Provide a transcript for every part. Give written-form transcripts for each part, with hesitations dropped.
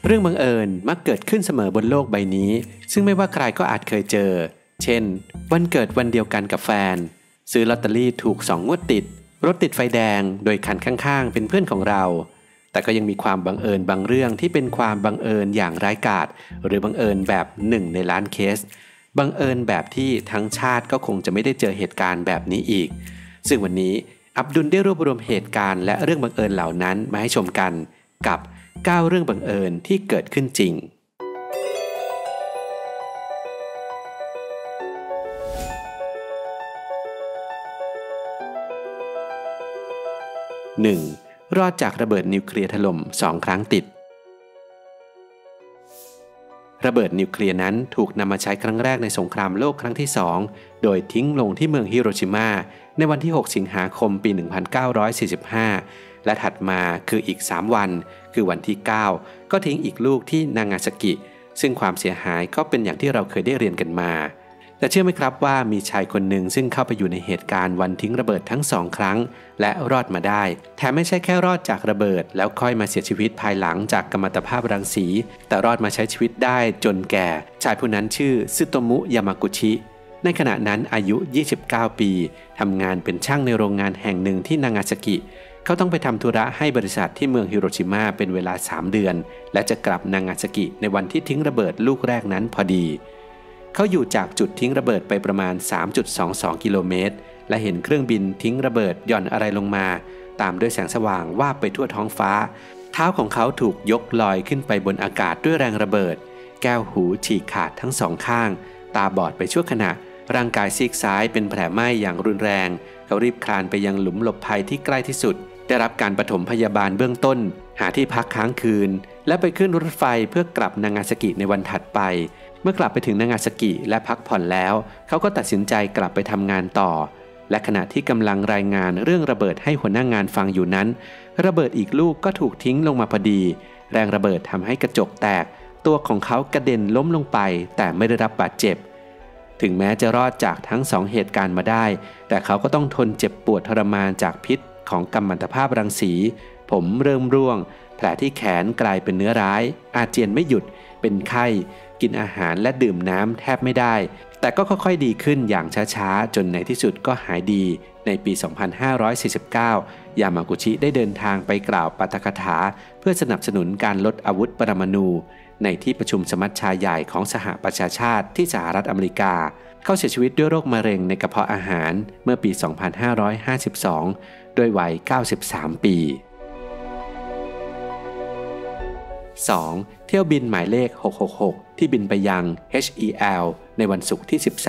เรื่องบังเอิญมักเกิดขึ้นเสมอบนโลกใบนี้ซึ่งไม่ว่าใครก็อาจเคยเจอเช่นวันเกิดวันเดียวกันกับแฟนซื้อลอตเตอรี่ถูก2 งวดติดรถติดไฟแดงโดยคันข้างๆเป็นเพื่อนของเราแต่ก็ยังมีความบังเอิญบางเรื่องที่เป็นความบังเอิญอย่างร้ายกาจหรือบังเอิญแบบ1 ในล้านเคสบังเอิญแบบที่ทั้งชาติก็คงจะไม่ได้เจอเหตุการณ์แบบนี้อีกซึ่งวันนี้อับดุลได้รวบรวมเหตุการณ์และเรื่องบังเอิญเหล่านั้นมาให้ชมกันกับ9 เรื่องบังเอิญที่เกิดขึ้นจริง 1. รอดจากระเบิดนิวเคลียร์ถล่ม2 ครั้งติดระเบิดนิวเคลียร์นั้นถูกนำมาใช้ครั้งแรกในสงครามโลกครั้งที่2โดยทิ้งลงที่เมืองฮิโรชิมาในวันที่6 สิงหาคมปี 1945และถัดมาคืออีก3 วันคือวันที่9ก็ทิ้งอีกลูกที่นางาซากิซึ่งความเสียหายก็เป็นอย่างที่เราเคยได้เรียนกันมาแต่เชื่อไหมครับว่ามีชายคนหนึ่งซึ่งเข้าไปอยู่ในเหตุการณ์วันทิ้งระเบิดทั้ง2 ครั้งและรอดมาได้แถมไม่ใช่แค่รอดจากระเบิดแล้วค่อยมาเสียชีวิตภายหลังจากกัมมันตภาพรังสีแต่รอดมาใช้ชีวิตได้จนแก่ชายผู้นั้นชื่อซึโตมุยามากุชิในขณะนั้นอายุ29 ปีทำงานเป็นช่างในโรงงานแห่งหนึ่งที่นางาซากิเขาต้องไปทำธุระให้บริษัทที่เมืองฮิโรชิมาเป็นเวลา3 เดือนและจะกลับนางาซากิในวันที่ทิ้งระเบิดลูกแรกนั้นพอดีเขาอยู่จากจุดทิ้งระเบิดไปประมาณ 3.22 กิโลเมตรและเห็นเครื่องบินทิ้งระเบิดหย่อนอะไรลงมาตามด้วยแสงสว่างวาบไปทั่วท้องฟ้าเท้าของเขาถูกยกลอยขึ้นไปบนอากาศด้วยแรงระเบิดแก้วหูฉีกขาดทั้ง2 ข้างตาบอดไปชั่วขณะร่างกายซีกซ้ายเป็นแผลไหม้อย่างรุนแรงเขารีบคลานไปยังหลุมหลบภัยที่ใกล้ที่สุดได้รับการปฐมพยาบาลเบื้องต้นหาที่พักค้างคืนและไปขึ้นรถไฟเพื่อกลับนางาซากิในวันถัดไปเมื่อกลับไปถึงนางาซากิและพักผ่อนแล้วเขาก็ตัดสินใจกลับไปทำงานต่อและขณะที่กำลังรายงานเรื่องระเบิดให้หัวหน้างานฟังอยู่นั้นระเบิดอีกลูกก็ถูกทิ้งลงมาพอดีแรงระเบิดทำให้กระจกแตกตัวของเขากระเด็นล้มลงไปแต่ไม่ได้รับบาดเจ็บถึงแม้จะรอดจากทั้ง2 เหตุการณ์มาได้แต่เขาก็ต้องทนเจ็บปวดทรมานจากพิษของกัมมันตภาพรังสีผมเริ่มร่วงแผลที่แขนกลายเป็นเนื้อร้ายอาเจียนไม่หยุดเป็นไข้กินอาหารและดื่มน้ำแทบไม่ได้แต่ก็ค่อยๆดีขึ้นอย่างช้าๆจนในที่สุดก็หายดีในปี 2549 ยามากุชิได้เดินทางไปกล่าวปาฐกถาเพื่อสนับสนุนการลดอาวุธปรมาณูในที่ประชุมสมัชชาใหญ่ของสหประชาชาติที่สหรัฐอเมริกาเขาเสียชีวิตด้วยโรคมะเร็งในกระเพาะอาหารเมื่อปี 2552 ด้วยวัย 93 ปี 2. เที่ยวบินหมายเลข 666 ที่บินไปยัง HEL ในวันศุกร์ที่ 13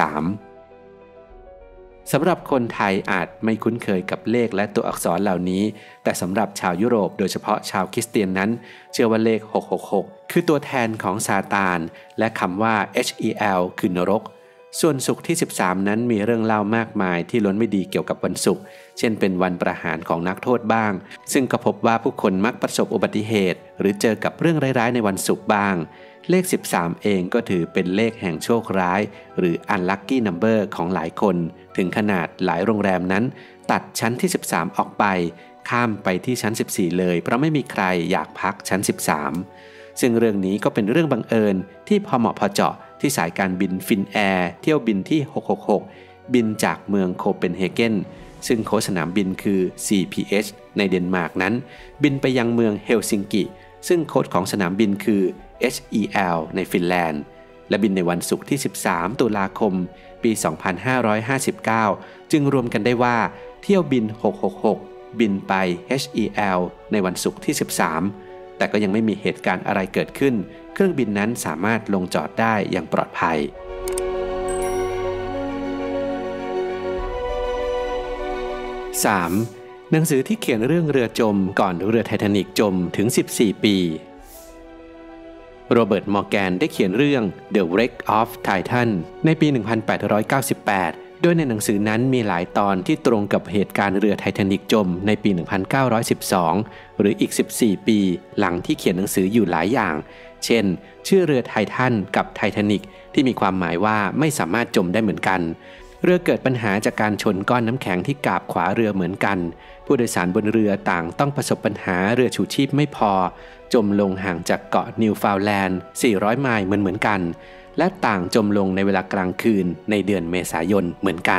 สำหรับคนไทยอาจไม่คุ้นเคยกับเลขและตัวอักษรเหล่านี้แต่สำหรับชาวยุโรปโดยเฉพาะชาวคริสเตียนนั้นเชื่อว่าเลข 666 คือตัวแทนของซาตานและคำว่า HEL คือนรกส่วนศุกร์ที่ 13 นั้นมีเรื่องเล่ามากมายที่ล้วนไม่ดีเกี่ยวกับวันศุกร์เช่นเป็นวันประหารของนักโทษบ้างซึ่งก็พบว่าผู้คนมักประสบอุบัติเหตุหรือเจอกับเรื่องร้ายๆในวันศุกร์บ้างเลข 13 เองก็ถือเป็นเลขแห่งโชคร้ายหรือ unlucky number ของหลายคนถึงขนาดหลายโรงแรมนั้นตัดชั้นที่ 13 ออกไปข้ามไปที่ชั้น 14 เลยเพราะไม่มีใครอยากพักชั้น 13 ซึ่งเรื่องนี้ก็เป็นเรื่องบังเอิญที่พอเหมาะพอเจาะที่สายการบินฟินแอร์เที่ยวบินที่ 666 บินจากเมืองโคเปนเฮเกนซึ่งโค้ชสนามบินคือ CPH ในเดนมาร์กนั้นบินไปยังเมืองเฮลซิงกิซึ่งโค้ชของสนามบินคือ HEL ในฟินแลนด์และบินในวันศุกร์ที่ 13 ตุลาคม ปี 2559 จึงรวมกันได้ว่าเที่ยวบิน 666 บินไป HEL ในวันศุกร์ที่ 13 แต่ก็ยังไม่มีเหตุการณ์อะไรเกิดขึ้นเครื่องบินนั้นสามารถลงจอดได้อย่างปลอดภัย 3. หนังสือที่เขียนเรื่องเรือจมก่อนเรือไททานิกจมถึง 14 ปีโรเบิร์ต มอร์แกนได้เขียนเรื่อง The Wreck of Titan ในปี 1898 โดยในหนังสือนั้นมีหลายตอนที่ตรงกับเหตุการณ์เรือไททานิกจมในปี 1912 หรืออีก 14 ปีหลังที่เขียนหนังสืออยู่หลายอย่างเช่นชื่อเรือไททันกับไททานิกที่มีความหมายว่าไม่สามารถจมได้เหมือนกันเรือเกิดปัญหาจากการชนก้อนน้ำแข็งที่กาบขวาเรือเหมือนกันผู้โดยสารบนเรือต่างต้องประสบปัญหาเรือชูชีพไม่พอจมลงห่างจากเกาะนิวฟาวน์แลนด์400 ไมล์เหมือนกันและต่างจมลงในเวลากลางคืนในเดือนเมษายนเหมือนกัน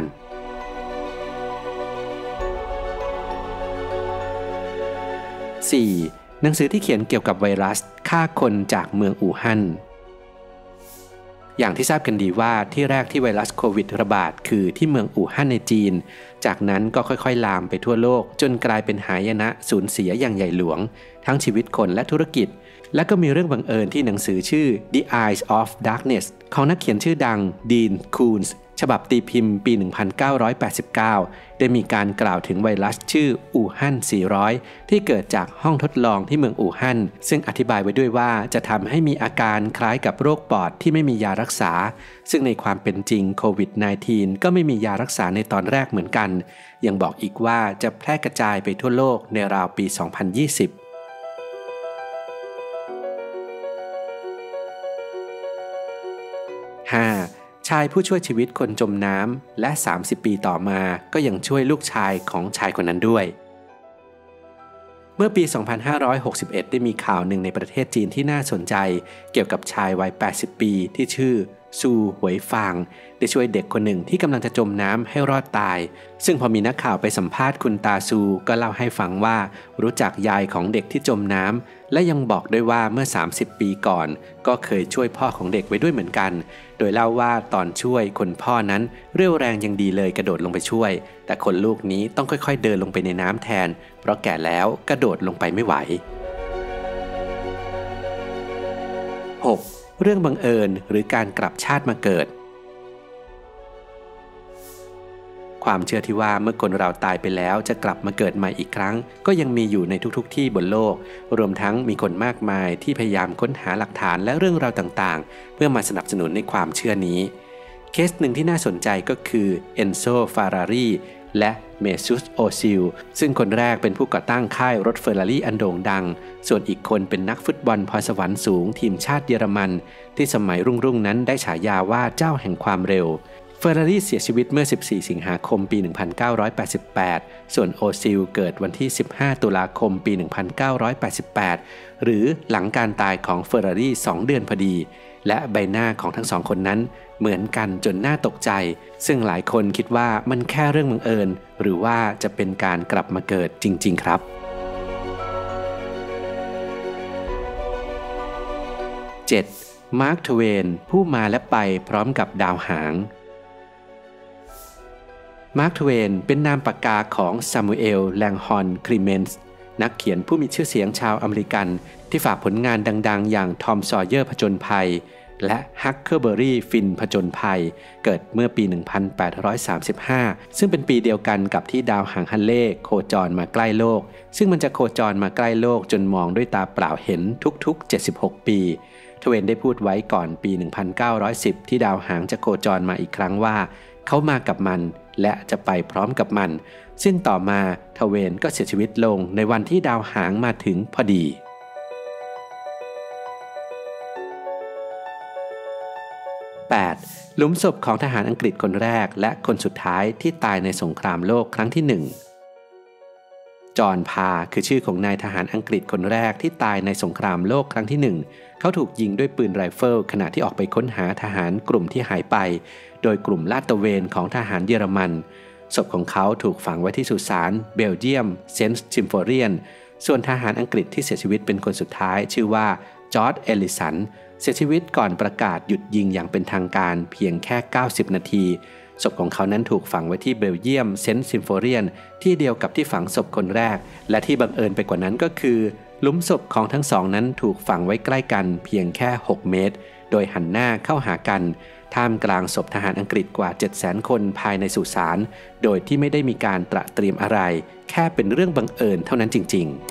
4. หนังสือที่เขียนเกี่ยวกับไวรัสฆ่าคนจากเมืองอู่ฮั่นอย่างที่ทราบกันดีว่าที่แรกที่ไวรัสโควิดระบาดคือที่เมืองอู่ฮั่นในจีนจากนั้นก็ค่อยๆลามไปทั่วโลกจนกลายเป็นหายนะสูญเสียอย่างใหญ่หลวงทั้งชีวิตคนและธุรกิจและก็มีเรื่องบังเอิญที่หนังสือชื่อ The Eyes of Darkness ของนักเขียนชื่อดังดีน คูนส์ฉบับตีพิมพ์ปี 1989 ได้มีการกล่าวถึงไวรัสชื่ออู่ฮั่น 400 ที่เกิดจากห้องทดลองที่เมืองอู่ฮั่นซึ่งอธิบายไว้ด้วยว่าจะทำให้มีอาการคล้ายกับโรคปอดที่ไม่มียารักษาซึ่งในความเป็นจริงโควิด -19 ก็ไม่มียารักษาในตอนแรกเหมือนกันยังบอกอีกว่าจะแพร่กระจายไปทั่วโลกในราวปี 2020 5. ชายผู้ช่วยชีวิตคนจมน้ำและ 30 ปีต่อมาก็ยังช่วยลูกชายของชายคนนั้นด้วยเมื่อปี 2561 ได้มีข่าวหนึ่งในประเทศจีนที่น่าสนใจเกี่ยวกับชายวัย 80 ปีที่ชื่อซูหวยฟางได้ช่วยเด็กคนหนึ่งที่กำลังจะจมน้ำให้รอดตายซึ่งพอมีนักข่าวไปสัมภาษณ์คุณตาซูก็เล่าให้ฟังว่ารู้จักยายของเด็กที่จมน้ำและยังบอกด้วยว่าเมื่อ 30 ปีก่อนก็เคยช่วยพ่อของเด็กไว้ด้วยเหมือนกันโดยเล่าว่าตอนช่วยคนพ่อนั้นเรี่ยวแรงยังดีเลยกระโดดลงไปช่วยแต่คนลูกนี้ต้องค่อยๆเดินลงไปในน้ำแทนเพราะแก่แล้วกระโดดลงไปไม่ไหว 6. เรื่องบังเอิญหรือการกลับชาติมาเกิดความเชื่อที่ว่าเมื่อคนเราตายไปแล้วจะกลับมาเกิดใหม่อีกครั้งก็ยังมีอยู่ในทุกๆที่บนโลกรวมทั้งมีคนมากมายที่พยายามค้นหาหลักฐานและเรื่องราวต่างๆเพื่อมาสนับสนุนในความเชื่อนี้เคสหนึ่งที่น่าสนใจก็คือเอนโซ ฟารารีและเมซุส โอซิลซึ่งคนแรกเป็นผู้ก่อตั้งค่ายรถเฟอร์รารี่อันโด่งดังส่วนอีกคนเป็นนักฟุตบอลพรสวรรค์สูงทีมชาติเยอรมันที่สมัยรุ่งนั้นได้ฉายาว่าเจ้าแห่งความเร็วเฟอร์รารี่เสียชีวิตเมื่อ 14 สิงหาคม ปี 1988 ส่วนโอซิลเกิดวันที่ 15 ตุลาคม ปี 1988 หรือหลังการตายของเฟอร์รารี่ 2 เดือนพอดีและใบหน้าของทั้งสองคนนั้นเหมือนกันจนน่าตกใจซึ่งหลายคนคิดว่ามันแค่เรื่องบังเอิญหรือว่าจะเป็นการกลับมาเกิดจริงๆครับ 7. มาร์ค ทเวนผู้มาและไปพร้อมกับดาวหางมาร์ค ทเวนเป็นนามปากกาของซามูเอล แลงฮอน คลีเมนส์นักเขียนผู้มีชื่อเสียงชาวอเมริกันที่ฝากผลงานดังๆอย่างทอม ซอยเยอร์ผจญภัยและฮักเคอร์เบอรี่ ฟินผจญภัยเกิดเมื่อปี 1835 ซึ่งเป็นปีเดียวกันกับที่ดาวหางฮัลเล่โคจรมาใกล้โลกซึ่งมันจะโคจรมาใกล้โลกจนมองด้วยตาเปล่าเห็นทุกๆ 76 ปีทเวนได้พูดไว้ก่อนปี 1910 ที่ดาวหางจะโคจรมาอีกครั้งว่าเขามากับมันและจะไปพร้อมกับมันซึ่งต่อมาทเวนก็เสียชีวิตลงในวันที่ดาวหางมาถึงพอดี 8. หลุมศพของทหารอังกฤษคนแรกและคนสุดท้ายที่ตายในสงครามโลกครั้งที่ 1จอห์น พาร์คือชื่อของนายทหารอังกฤษคนแรกที่ตายในสงครามโลกครั้งที่ 1เขาถูกยิงด้วยปืนไรเฟิลขณะที่ออกไปค้นหาทหารกลุ่มที่หายไปโดยกลุ่มลาดตระเวนของทหารเยอรมันศพของเขาถูกฝังไว้ที่สุสานเบลเยียมเซนต์ซิมโฟเรียนส่วนทหารอังกฤษที่เสียชีวิตเป็นคนสุดท้ายชื่อว่าจอร์จ เอลลิสันเสียชีวิตก่อนประกาศหยุดยิงอย่างเป็นทางการเพียงแค่ 90 นาทีศพของเขานั้นถูกฝังไว้ที่เบลเยียมเซนต์ซิมโฟเรียนที่เดียวกับที่ฝังศพคนแรกและที่บังเอิญไปกว่านั้นก็คือหลุมศพของทั้งสองนั้นถูกฝังไว้ใกล้กันเพียงแค่ 6 เมตรโดยหันหน้าเข้าหากันท่ามกลางศพทหารอังกฤษกว่า 700,000 คนภายในสุสานโดยที่ไม่ได้มีการตระเตรียมอะไรแค่เป็นเรื่องบังเอิญเท่านั้นจริงๆ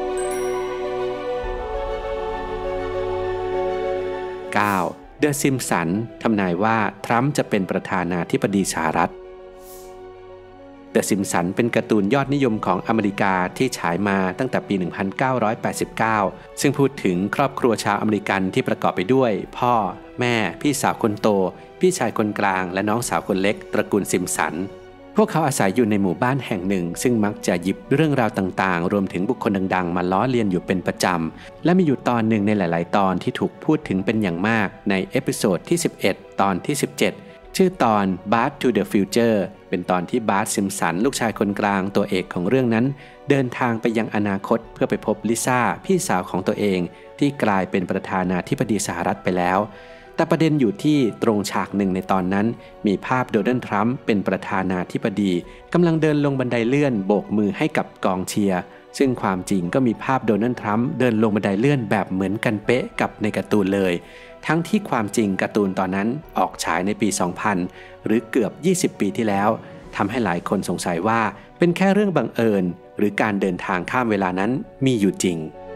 9. เดอะซิมสันทำนายว่าทรัมป์จะเป็นประธานาธิบดีสหรัฐเดอะซิมสันเป็นการ์ตูนยอดนิยมของอเมริกาที่ฉายมาตั้งแต่ปี 1989 ซึ่งพูดถึงครอบครัวชาวอเมริกันที่ประกอบไปด้วยพ่อแม่พี่สาวคนโตพี่ชายคนกลางและน้องสาวคนเล็กตระกูลซิมสันพวกเขาอาศัยอยู่ในหมู่บ้านแห่งหนึ่งซึ่งมักจะหยิบเรื่องราวต่างๆรวมถึงบุคคลดังๆมาล้อเลียนอยู่เป็นประจำและมีอยู่ตอนหนึ่งในหลายๆตอนที่ถูกพูดถึงเป็นอย่างมากในเอพิโซดที่11ตอนที่17ชื่อตอน Bart to the Future เป็นตอนที่บาร์ต ซิมสันลูกชายคนกลางตัวเอกของเรื่องนั้นเดินทางไปยังอนาคตเพื่อไปพบลิซ่าพี่สาวของตัวเองที่กลายเป็นประธานาธิบดีสหรัฐไปแล้วแต่ประเด็นอยู่ที่ตรงฉากหนึ่งในตอนนั้นมีภาพโดนัลด์ทรัมป์เป็นประธานาธิบดีกำลังเดินลงบันไดเลื่อนโบกมือให้กับกองเชียร์ซึ่งความจริงก็มีภาพโดนัลด์ทรัมป์เดินลงบันไดเลื่อนแบบเหมือนกันเป๊ะกับในการ์ตูนเลยทั้งที่ความจริงการ์ตูนตอนนั้นออกฉายในปี 2000 หรือเกือบ 20 ปีที่แล้วทำให้หลายคนสงสัยว่าเป็นแค่เรื่องบังเอิญหรือการเดินทางข้ามเวลานั้นมีอยู่จริง